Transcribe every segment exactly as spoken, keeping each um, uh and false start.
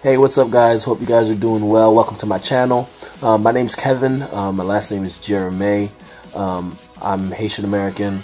Hey, what's up guys? Hope you guys are doing well. Welcome to my channel. Um, my name's Kevin. Um, my last name is Gerimet. Um, I'm Haitian American.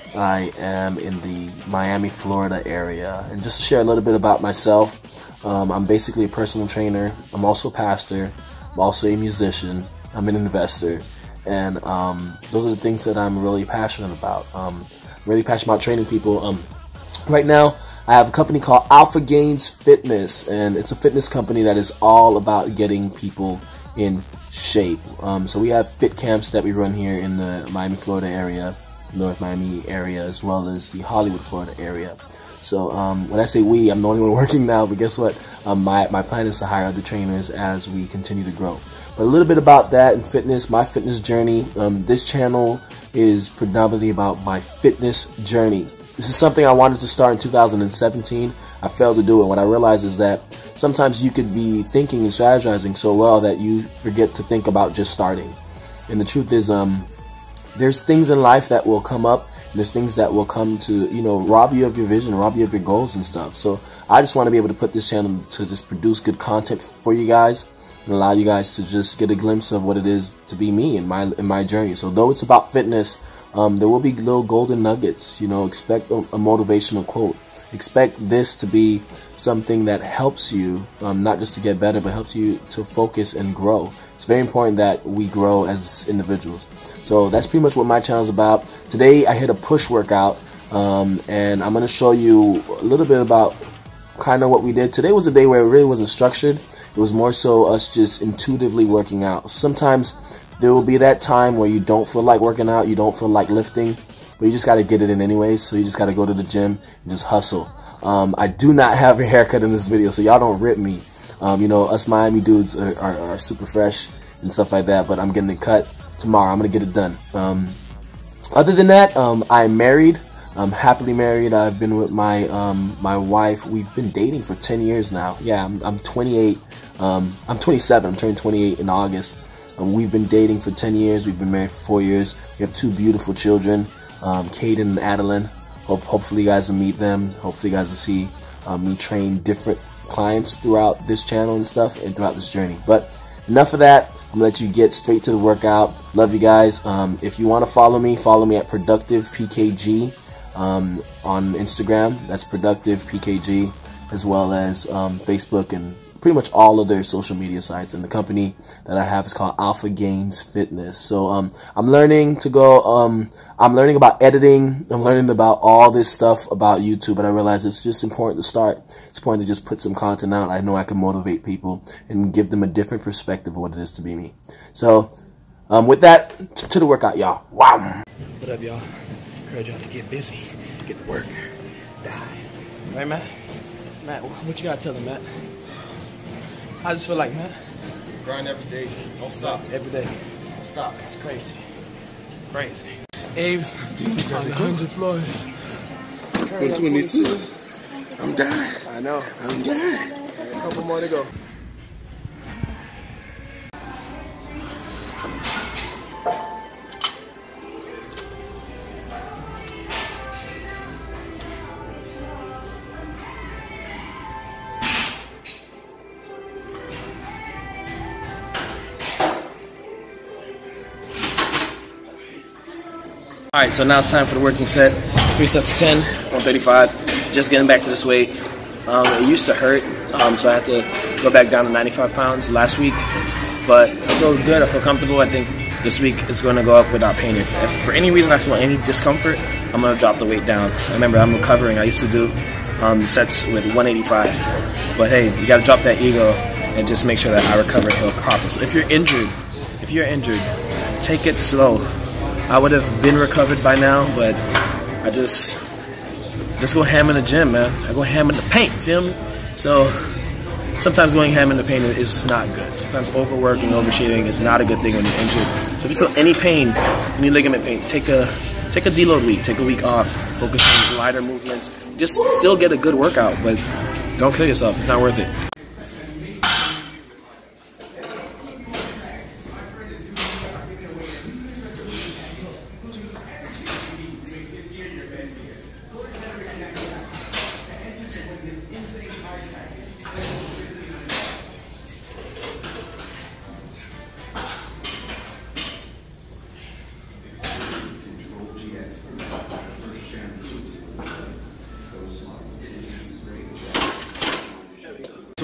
I am in the Miami, Florida area. And just to share a little bit about myself, um, I'm basically a personal trainer. I'm also a pastor. I'm also a musician. I'm an investor. And um, those are the things that I'm really passionate about. Um, I'm really passionate about training people. Um, right now, I have a company called Alpha Gains Fitness, and it's a fitness company that is all about getting people in shape. Um, so we have fit camps that we run here in the Miami, Florida area, North Miami area, as well as the Hollywood, Florida area. So um, when I say we, I'm the only one working now, but guess what? Um, my, my plan is to hire other trainers as we continue to grow. But a little bit about that and fitness, my fitness journey. Um, this channel is predominantly about my fitness journey. This is something I wanted to start in two thousand seventeen. I failed to do it. What I realized is that sometimes you could be thinking and strategizing so well that you forget to think about just starting. And the truth is, um, there's things in life that will come up, and there's things that will come to, you know, rob you of your vision, rob you of your goals and stuff. So I just want to be able to put this channel to just produce good content for you guys and allow you guys to just get a glimpse of what it is to be me in my in my journey. So though it's about fitness, Um, there will be little golden nuggets. You know, expect a, a motivational quote. Expect this to be something that helps you, um, not just to get better, but helps you to focus and grow. It's very important that we grow as individuals. So that's pretty much what my channel is about. Today I hit a push workout, um, and I'm going to show you a little bit about kind of what we did. Today was a day where it really wasn't structured. It was more so us just intuitively working out. Sometimes there will be that time where you don't feel like working out, you don't feel like lifting, but you just got to get it in anyways, so you just got to go to the gym and just hustle. Um, I do not have a haircut in this video, so y'all don't rip me. Um, you know, us Miami dudes are, are, are super fresh and stuff like that, but I'm getting it cut tomorrow. I'm going to get it done. Um, other than that, um, I'm married. I'm happily married. I've been with my um, my wife. We've been dating for ten years now. Yeah, I'm, I'm twenty-eight. Um, I'm twenty-seven. I'm turning twenty-eight in August. Um, we've been dating for ten years. We've been married for four years. We have two beautiful children, um, Caden and Adeline. Hope, hopefully you guys will meet them. Hopefully you guys will see um, me train different clients throughout this channel and stuff and throughout this journey. But enough of that. I'm going to let you get straight to the workout. Love you guys. Um, if you want to follow me, follow me at Productive P K G um, on Instagram. That's Productive P K G, as well as um, Facebook and pretty much all of their social media sites. And the company that I have is called Alpha Gains Fitness. So um, I'm learning to go, um, I'm learning about editing, I'm learning about all this stuff about YouTube, but I realize it's just important to start. It's important to just put some content out. I know I can motivate people and give them a different perspective of what it is to be me. So um, with that, to the workout, y'all. Wow. What up, y'all? Encourage y'all to get busy, get to work, die. Right, Matt? Matt, what you gotta tell them, Matt? I just feel like, man, grind every day. Don't stop. Every day. Don't stop. It's crazy. Crazy. Abe's on one hundred floors. one twenty-two. I'm dying. I know. I'm dying. A couple more to go. Alright, so now it's time for the working set. Three sets of ten, one thirty-five. Just getting back to this weight. Um, it used to hurt, um, so I had to go back down to ninety-five pounds last week. But I feel good, I feel comfortable. I think this week it's going to go up without pain. If, if for any reason I feel any discomfort, I'm going to drop the weight down. Remember, I'm recovering. I used to do um, sets with one eighty-five. But hey, you got to drop that ego and just make sure that I recover and heal properly. So if you're injured, if you're injured, take it slow. I would have been recovered by now, but I just just go ham in the gym, man. I go ham in the paint, feel me? So sometimes going ham in the paint is not good. Sometimes overworking, overshooting is not a good thing when you're injured. So if you feel any pain, any ligament pain, take a take a deload week, take a week off, focus on lighter movements. Just still get a good workout, but don't kill yourself. It's not worth it.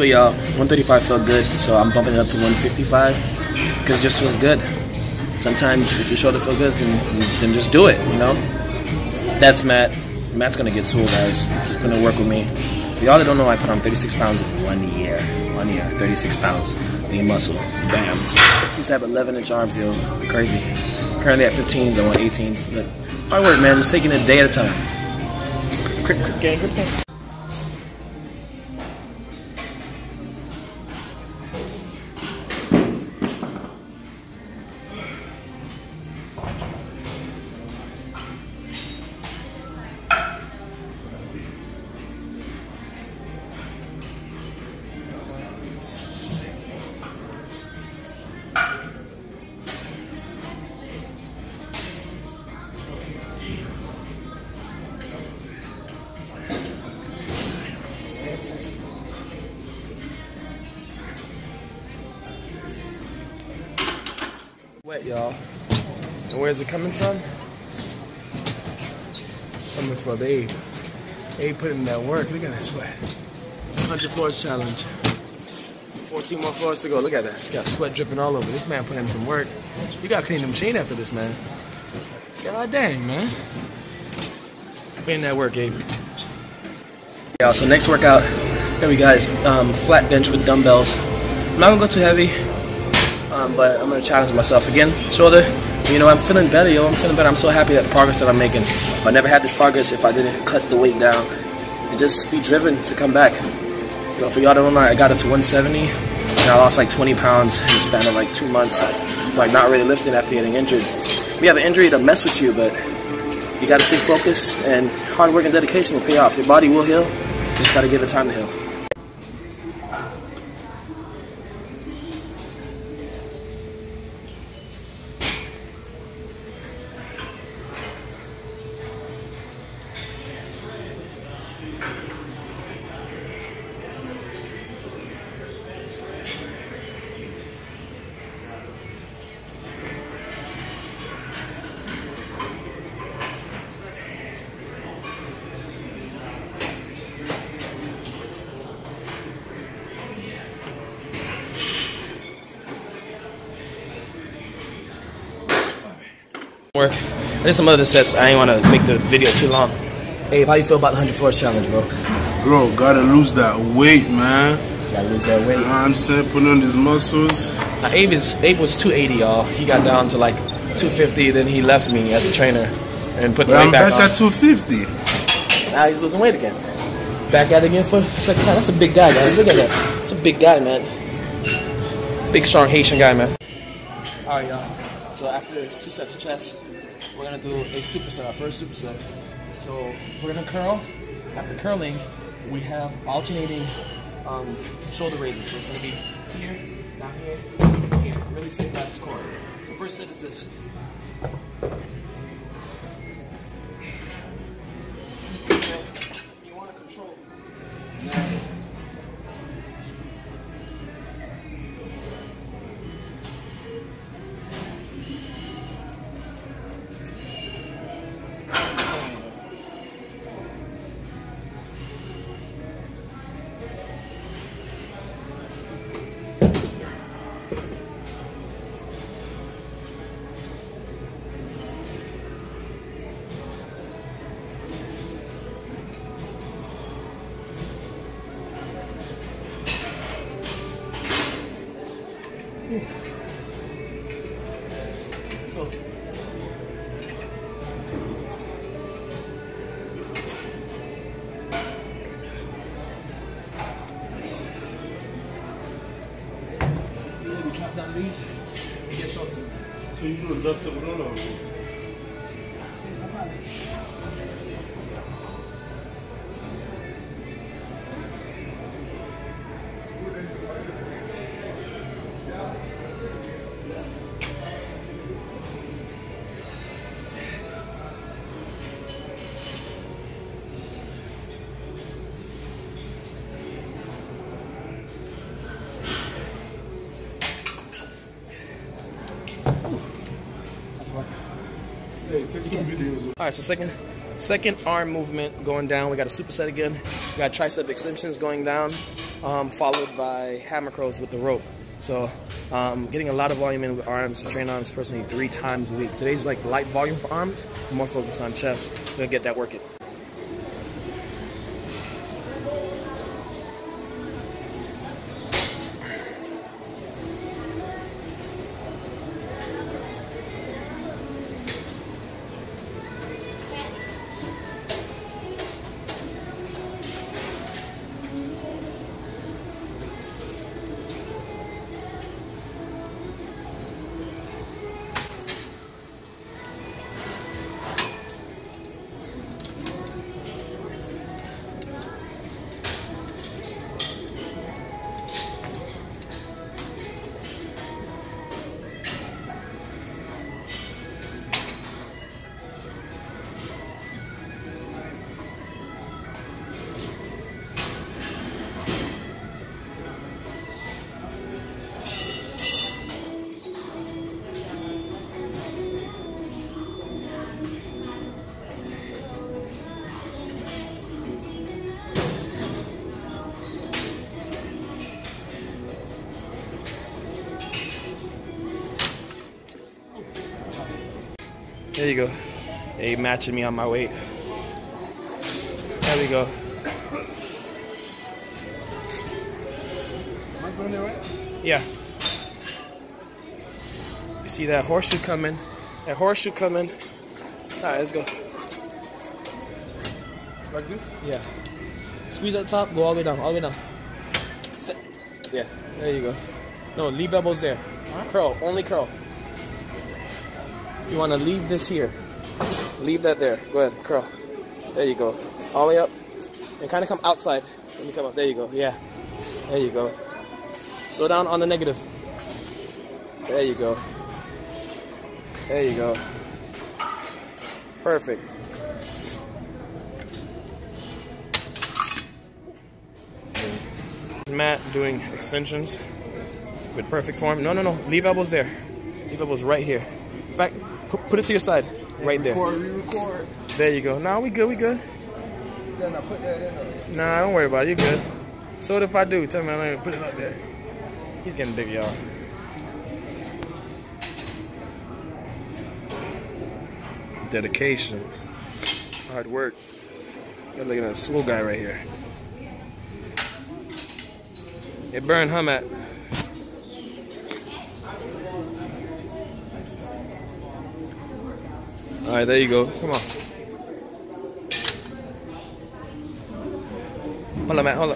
way, y'all, one thirty-five felt good, so I'm bumping it up to one fifty-five because it just feels good. Sometimes if your shoulder feels good, then, then just do it, you know? That's Matt. Matt's gonna get swole, guys. He's gonna work with me. For y'all that don't know, I put on thirty-six pounds in one year. One year, thirty-six pounds. Lean muscle. Bam. He's have eleven inch arms, yo. Crazy. Currently at fifteens, I want eighteens. But hard work, man. Just taking it a day at a time. Quick, quick game, quick game. Wet, y'all. And where's it coming from? Coming from Abe. Abe put in that work. Look at that sweat. one hundred floors challenge. fourteen more floors to go. Look at that. It's got sweat dripping all over. This man put in some work. You gotta clean the machine after this, man. God dang, man. Put in that work, Abe. Yeah, so next workout, here we guys, um, flat bench with dumbbells. I'm not gonna go too heavy. Um, but I'm gonna challenge myself again. Shoulder, you know, I'm feeling better, yo. I'm feeling better. I'm so happy at the progress that I'm making. I never had this progress if I didn't cut the weight down and just be driven to come back. You know, for y'all that don't know, I got up to one seventy, and I lost like twenty pounds in the span of like two months, like not really lifting after getting injured. We have an injury to mess with you, but you gotta stay focused, and hard work and dedication will pay off. Your body will heal. You just gotta give it time to heal. Work. There's some other sets. I ain't want to make the video too long. Abe, how you feel about the one hundred floors challenge, bro? Bro, gotta lose that weight, man. Gotta lose that weight. You know what I'm saying? Putting on these muscles. Now, Abe is Abe was two eighty, y'all. He got down to like two fifty, then he left me as a trainer and put the But weight I'm back, back on. at two fifty. Now he's losing weight again. Back at it again for the second time. That's a big guy, guys. Look at that. That's a big guy, man. Big, strong Haitian guy, man. All right, y'all. So after two sets of chest, we're gonna do a superset, our first superset. So we're gonna curl. After curling, we have alternating um, shoulder raises. So it's gonna be here, down here, here. Really stabilize this core. So first set is this. You wanna control. So, we drop down these, we get shoulders in. So you gonna drop something on them? That's working. Hey, take some videos. All right, so second, Second arm movement going down. We got a superset again. We got tricep extensions going down, um, followed by hammer curls with the rope. So um, getting a lot of volume in with arms. I train arms personally three times a week. Today's like light volume for arms, more focus on chest. We're gonna get that working. There you go. They matching me on my weight. There we go. Am I going there right? Yeah. You see that horseshoe coming? That horseshoe coming. All right, let's go. Like this? Yeah. Squeeze at the top, go all the way down, all the way down. Step. Yeah, there you go. No, leave elbows there. Huh? Curl, only curl. You want to leave this here. Leave that there. Go ahead, curl. There you go. All the way up. And kind of come outside. Let me come up. There you go. Yeah. There you go. Slow down on the negative. There you go. There you go. Perfect. Matt doing extensions with perfect form. No, no, no. Leave elbows there. Leave elbows right here. In fact, put, put it to your side. Right there. Record, re-record. There you go. Nah, we good, we good. Yeah, now put that in there. Nah, don't worry about it. You good. So what if I do? Tell me I'm gonna put it up there. He's getting big, y'all. Dedication. Hard work. You're looking at a swole guy right here. It burned, huh, Matt? All right, there you go. Come on. Hold up, Matt. Hold up.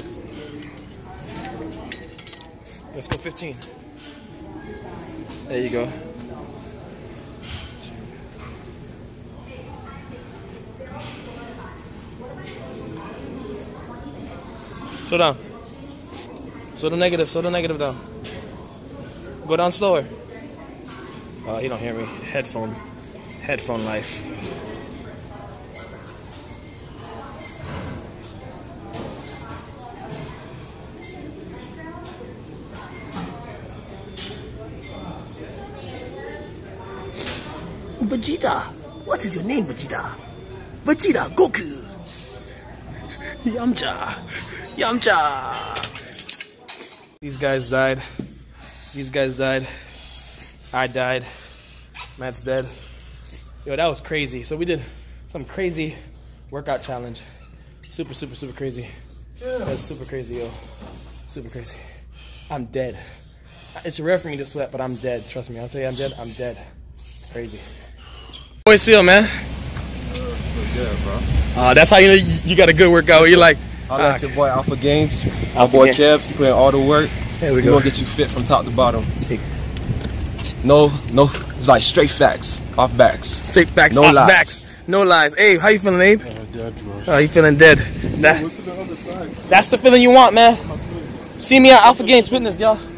Let's go fifteen. There you go. Slow down. Slow the negative. Slow the negative down. Go down slower. Oh, he don't hear me. Headphone. Headphone life. Vegeta, what is your name, Vegeta? Vegeta, Goku. Yamcha, Yamcha. These guys died. These guys died. I died. Matt's dead. Yo, that was crazy. So we did some crazy workout challenge. Super, super, super crazy. Yeah. That's super crazy, yo. Super crazy. I'm dead. It's rare for me to sweat, but I'm dead. Trust me. I'll tell you I'm dead. I'm dead. Crazy. Boy, feel, man. Yeah, bro. Uh, that's how you know you got a good workout. You're like, I like uh, your boy Alpha Games. Alpha My boy Games. Kev, you put in all the work. There we We're go. gonna get you fit from top to bottom. No, no, it's like straight facts, off backs. Straight backs, No off lies. backs, no lies. Hey, how you feeling, Abe? Yeah, dead, bro. Oh, you feeling dead? That, Look to the other side. that's the feeling you want, man. See me at Alpha Games Fitness, y'all.